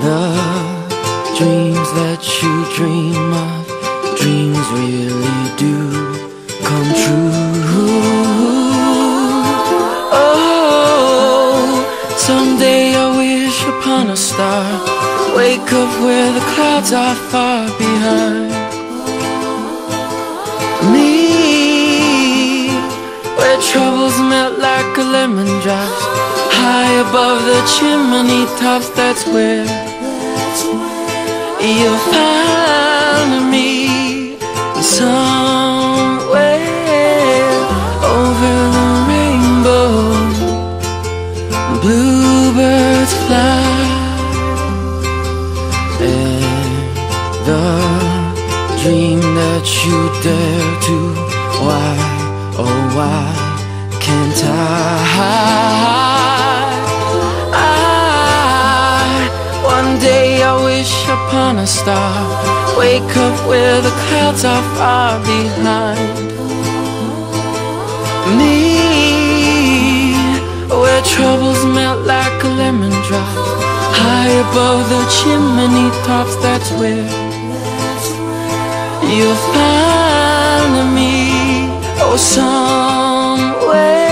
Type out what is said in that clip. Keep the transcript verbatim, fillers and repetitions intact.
The dreams that you dream of, dreams really do come true. Oh, someday I wish upon a star, wake up where the clouds are far behind me, where troubles melt like a lemon drops, high above the chimney tops. That's where you'll find me, somewhere over the rainbow. Bluebirds fly, and the dream that you dare to, why, oh why can't I? One day I wish upon a star, wake up where the clouds are far behind me, where troubles melt like a lemon drop, high above the chimney tops. That's where you'll find me, oh somewhere